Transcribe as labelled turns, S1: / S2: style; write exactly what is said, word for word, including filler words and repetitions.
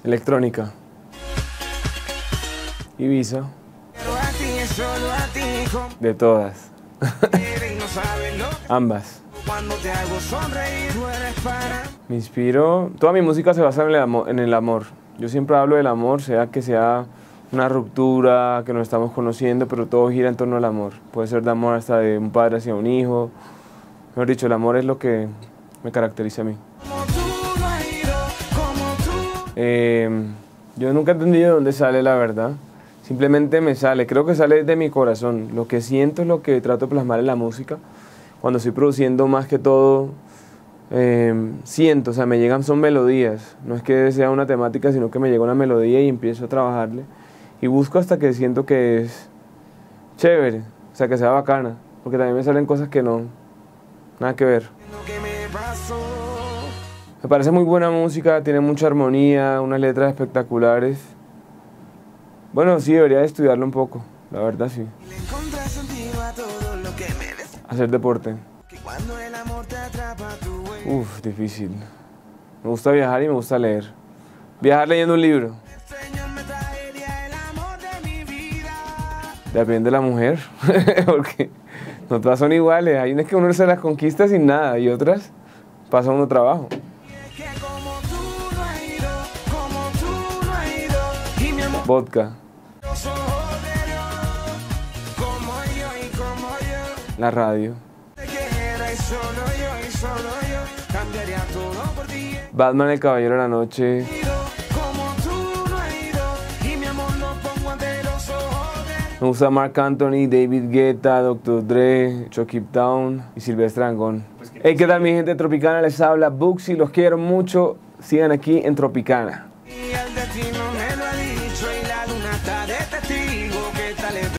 S1: Electrónica. Ibiza. De todas. Ambas. Me inspiro. Toda mi música se basa en el amor, en el amor. Yo siempre hablo del amor, sea que sea una ruptura, que nos estamos conociendo, pero todo gira en torno al amor. Puede ser de amor hasta de un padre hacia un hijo. Mejor dicho, el amor es lo que me caracteriza a mí. Eh, yo nunca he entendido de dónde sale la verdad. Simplemente me sale, creo que sale de mi corazón. Lo que siento es lo que trato de plasmar en la música. Cuando estoy produciendo, más que todo, eh, siento, o sea, me llegan, son melodías. No es que sea una temática, sino que me llega una melodía y empiezo a trabajarle. Y busco hasta que siento que es chévere, o sea, que sea bacana. Porque también me salen cosas que no, nada que ver. Me parece muy buena música, tiene mucha armonía, unas letras espectaculares. Bueno, sí, debería estudiarlo un poco, la verdad sí. Hacer deporte. Uf, difícil. Me gusta viajar y me gusta leer. Viajar leyendo un libro. Depende de la mujer, porque no todas son iguales. Hay unas que uno se las conquista sin nada y otras pasa uno trabajo. Vodka. La radio. Batman, el Caballero de la Noche. Me gusta Marc Anthony, David Guetta, doctor Dre, Chucky Town y Silvestre Dangond. Hey, ¿qué tal mi gente de Tropicana? Les habla Buxi, los quiero mucho. Sigan aquí en Tropicana.